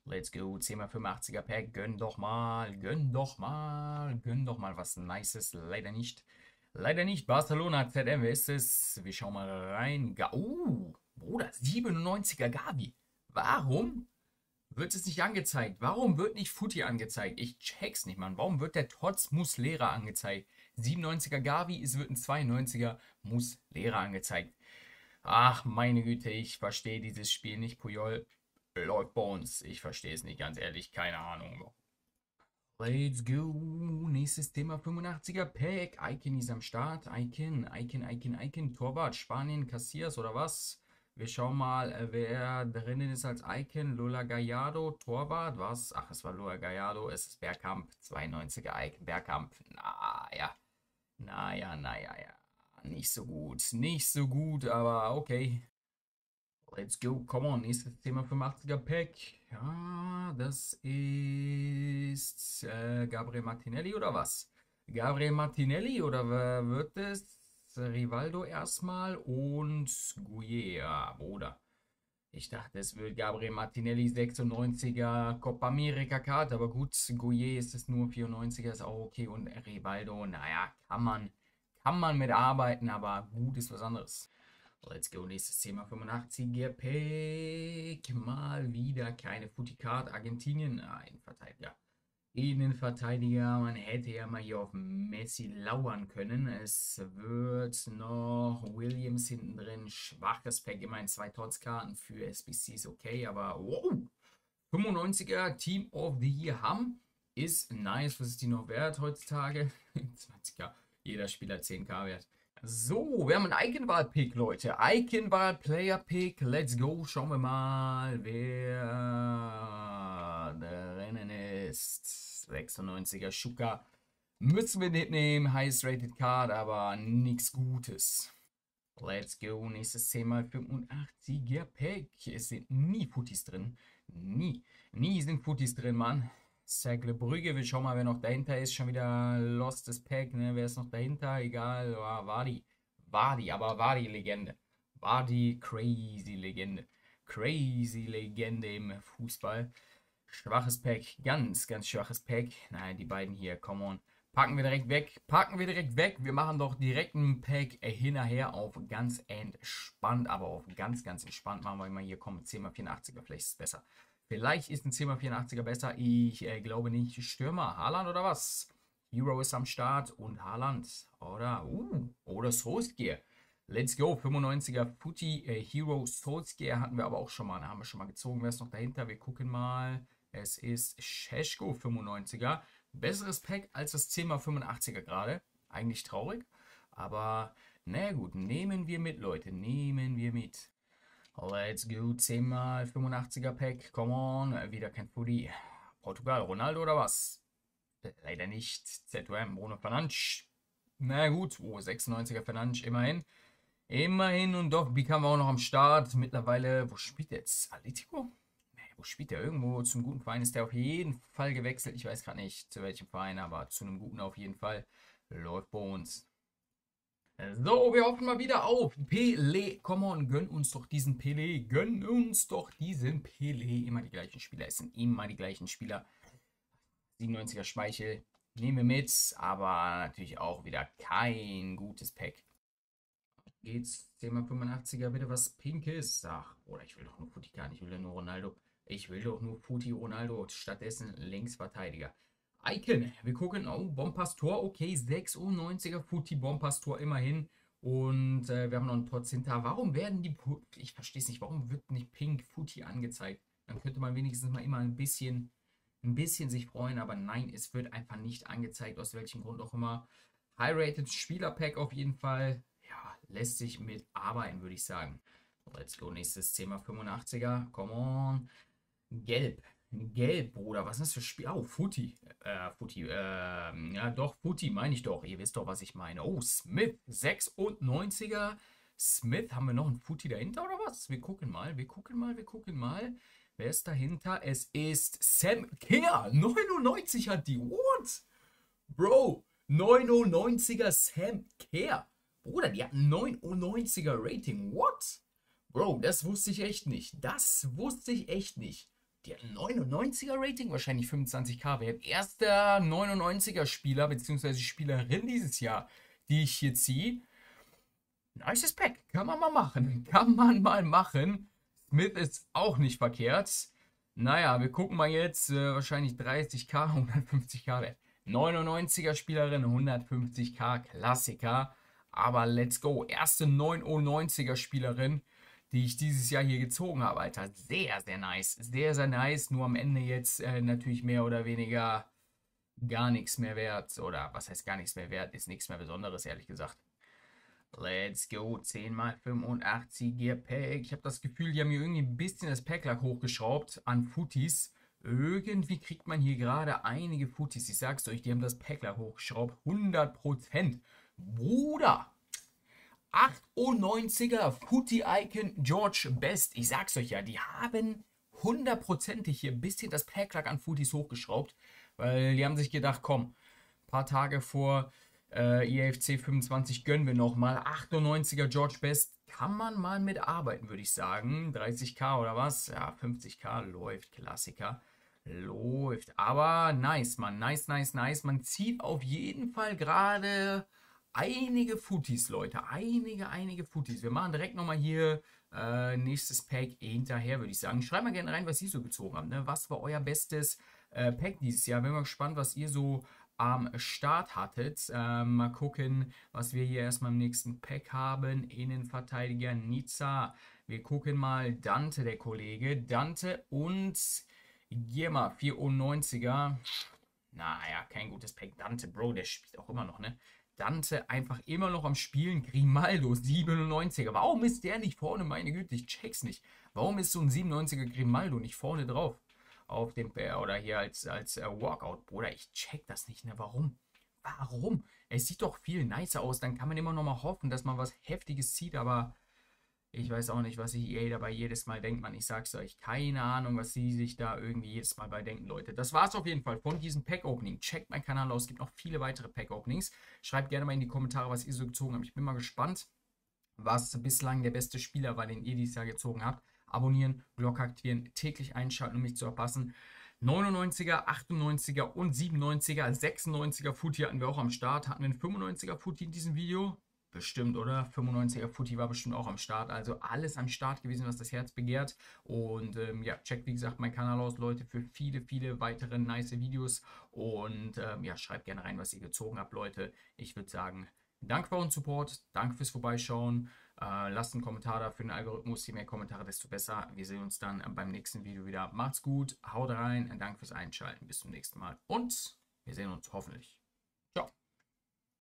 Let's go. 10x85er Pack. Gönn doch mal. Gönn doch mal. Gönn doch mal was Nices. Leider nicht. Leider nicht. Barcelona ZM. Wer ist es? Wir schauen mal rein. Bruder. 97er Gavi. Warum wird es nicht angezeigt? Warum wird nicht Futi angezeigt? Ich check's nicht, Mann. Warum wird der trotz Muslera angezeigt? 97er Gavi, es wird ein 92er Muslera angezeigt. Ach, meine Güte, ich verstehe dieses Spiel nicht. Puyol läuft bei uns. Ich verstehe es nicht, ganz ehrlich. Keine Ahnung. Let's go. Nächstes Thema, 85er Pack. Icon ist am Start. Icon. Torwart, Spanien, Casillas oder was? Wir schauen mal, wer drinnen ist als Icon. Lola Gallardo, Torwart, was? Ach, es war Lola Gallardo. Es ist Bergkamp, 92er Icon. Bergkamp, naja. Nicht so gut. Nicht so gut, aber okay. Let's go. Come on. Nächstes Thema, 85er Pack. Ja, das ist Gabriel Martinelli oder was? Gabriel Martinelli oder wer wird es? Rivaldo erstmal und Guia, Bruder. Ich dachte, es wird Gabriel Martinelli 96er Copa America Karte, aber gut, Guia ist es nur 94er, ist auch okay. Und Rivaldo, naja, kann man mitarbeiten, aber gut ist was anderes. Let's go, nächstes Thema, 85er Pack. Mal wieder keine Footy-Card. Argentinien, ein Verteidiger. Innenverteidiger, man hätte ja mal hier auf Messi lauern können. Es wird noch Williams hinten drin. Schwaches Pack, immerhin 2 Tots-Karten für SBC ist okay, aber wow! 95er Team of the Year Ham ist nice. Was ist die noch wert heutzutage? 20er. Jeder Spieler 10k wert. So, wir haben einen Eichenwald-Pick, Leute. Eichenwald-Player-Pick. Let's go. Schauen wir mal, wer drinnen ist. 96er Schuka. Müssen wir nicht nehmen. Highest Rated Card, aber nichts Gutes. Let's go. Nächstes Thema, 85er Pack. Es sind nie Footies drin. Nie sind Footies drin, Mann. Cercle Brügge, wir schauen mal, wer noch dahinter ist. Schon wieder lostes Pack, ne? Wer ist noch dahinter? Egal, Vardy, aber Vardy Legende. Vardy, crazy Legende. Crazy Legende im Fußball. Schwaches Pack, ganz schwaches Pack. Nein, die beiden hier, come on. Packen wir direkt weg. Wir machen doch direkt ein Pack hinterher auf ganz entspannt, aber auf ganz entspannt. Machen wir mal hier, komm, 10x84er, vielleicht ist es besser. Vielleicht ist ein 10x84er besser. Ich glaube nicht. Stürmer. Haaland oder was? Hero ist am Start und Haaland. Oder Solskjaer. Let's go. 95er Footy Hero Solskjaer hatten wir aber auch schon mal. Da haben wir schon mal gezogen. Wer ist noch dahinter? Wir gucken mal. Es ist Šeško 95er. Besseres Pack als das 10x85er gerade. Eigentlich traurig. Aber na gut. Nehmen wir mit, Leute. Nehmen wir mit. Let's go, 10x85er Pack, come on, wieder kein Footy. Portugal, Ronaldo oder was? Leider nicht, ZM, Bruno Fernandes. Na gut, 96er Fernandes, immerhin. Immerhin und doch, Beckham auch noch am Start. Mittlerweile, wo spielt der jetzt? Atletico? Nee, wo spielt der? Irgendwo zum guten Verein ist der auf jeden Fall gewechselt. Ich weiß gerade nicht, zu welchem Verein, aber zu einem guten auf jeden Fall. Läuft bei uns. So, wir hoffen mal wieder auf Pelé. Come on, gönn uns doch diesen Pelé. Gönn uns doch diesen Pelé. Immer die gleichen Spieler. Es sind immer die gleichen Spieler. 97er Schmeichel. Nehmen wir mit. Aber natürlich auch wieder kein gutes Pack. Geht's. 10x85er, bitte was Pinkes. Ach, oder ich will doch nur Futi Khan. Ich will ja nur Ronaldo. Ich will doch nur Futi Ronaldo. Stattdessen Linksverteidiger. Icon, wir gucken, oh, Bompastor, okay, 96er Footy Bompastor immerhin. Und wir haben noch einen Tots hinter. Warum werden die, ich verstehe es nicht, warum wird nicht Pink Footy angezeigt? Dann könnte man wenigstens mal immer ein bisschen sich freuen, aber nein, es wird einfach nicht angezeigt, aus welchem Grund auch immer. High-Rated Spieler-Pack auf jeden Fall, ja, lässt sich mit arbeiten, würde ich sagen. Let's go, nächstes Thema, 85er, come on. Gelb, Bruder, was ist das für Spiel? Oh, Footy. Ja doch, Footy meine ich doch. Ihr wisst doch, was ich meine. Oh, Smith, 96er. Smith, haben wir noch einen Footy dahinter oder was? Wir gucken mal. Wer ist dahinter? Es ist Sam Kerr. 99 hat die. What? Bro, 99er Sam Kerr. Bruder, die hat 99er Rating. What? Bro, das wusste ich echt nicht. Die hat ein 99er Rating, wahrscheinlich 25k wert. Erster 99er Spieler bzw. Spielerin dieses Jahr, die ich hier ziehe. Nices Pack, kann man mal machen. Kann man mal machen. Smith ist auch nicht verkehrt. Naja, wir gucken mal jetzt. Wahrscheinlich 30k, 150k wert. 99er Spielerin, 150k Klassiker. Aber let's go. Erste 99er Spielerin, die ich dieses Jahr hier gezogen habe, Alter. Sehr, sehr nice. Sehr, sehr nice. Nur am Ende jetzt natürlich mehr oder weniger gar nichts mehr wert. Oder was heißt gar nichts mehr wert? Ist nichts mehr Besonderes, ehrlich gesagt. Let's go. 10 mal 85er Pack. Ich habe das Gefühl, die haben hier irgendwie ein bisschen das Packlack hochgeschraubt an Footies. Irgendwie kriegt man hier gerade einige Footies. Ich sag's euch, die haben das Packlack hochgeschraubt. 100%. Bruder! 98er Footy Icon George Best. Ich sag's euch ja, die haben 100%ig hier ein bisschen das Packlack an Footies hochgeschraubt. Weil die haben sich gedacht, komm, ein paar Tage vor EAFC 25 gönnen wir nochmal. 98er George Best kann man mal mitarbeiten, würde ich sagen. 30k oder was? Ja, 50k läuft. Klassiker. Läuft. Aber nice, man. Nice, nice, nice. Man zieht auf jeden Fall gerade einige Footies, Leute. Einige Footies. Wir machen direkt nochmal hier nächstes Pack hinterher, würde ich sagen. Schreibt mal gerne rein, was ihr so gezogen habt. Ne? Was war euer bestes Pack dieses Jahr? Bin mal gespannt, was ihr so am Start hattet. Mal gucken, was wir hier erstmal im nächsten Pack haben. Innenverteidiger Nizza. Wir gucken mal Dante, der Kollege. Dante und Girma, 94er. Naja, kein gutes Pack. Dante, Bro, der spielt auch immer noch, ne? Dante einfach immer noch am Spielen. Grimaldo, 97er. Warum ist der nicht vorne? Meine Güte, ich check's nicht. Warum ist so ein 97er Grimaldo nicht vorne drauf? Auf dem oder hier als Walkout, Bruder, ich check das nicht, ne? Warum? Warum? Es sieht doch viel nicer aus, dann kann man immer noch mal hoffen, dass man was Heftiges zieht, aber ich weiß auch nicht, was sich EA dabei jedes Mal denkt, man. Ich sag's euch, keine Ahnung, was sie sich da irgendwie jedes Mal bei denken, Leute. Das war's auf jeden Fall von diesem Pack-Opening. Checkt meinen Kanal aus, es gibt noch viele weitere Pack-Openings. Schreibt gerne mal in die Kommentare, was ihr so gezogen habt. Ich bin mal gespannt, was bislang der beste Spieler war, den ihr dieses Jahr gezogen habt. Abonnieren, Glocke aktivieren, täglich einschalten, um mich zu verpassen. 99er, 98er und 97er, 96er Footy hatten wir auch am Start. Hatten wir einen 95er Footy in diesem Video? Bestimmt, oder? 95er Footy war bestimmt auch am Start. Also alles am Start gewesen, was das Herz begehrt. Und ja, checkt wie gesagt meinen Kanal aus, Leute, für viele weitere nice Videos. Und ja, schreibt gerne rein, was ihr gezogen habt, Leute. Ich würde sagen, danke für euren Support, danke fürs Vorbeischauen. Lasst einen Kommentar da für den Algorithmus. Je mehr Kommentare, desto besser. Wir sehen uns dann beim nächsten Video wieder. Macht's gut, haut rein, danke fürs Einschalten. Bis zum nächsten Mal und wir sehen uns hoffentlich.